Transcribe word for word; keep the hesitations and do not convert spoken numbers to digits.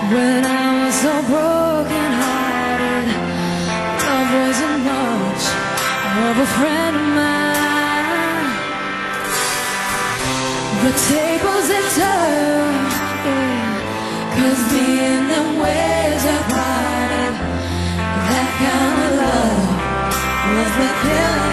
When I was so broken hearted, love wasn't much of a friend of mine. The tables had turned, yeah, 'cause being them ways I parted, that kind of love was the killer.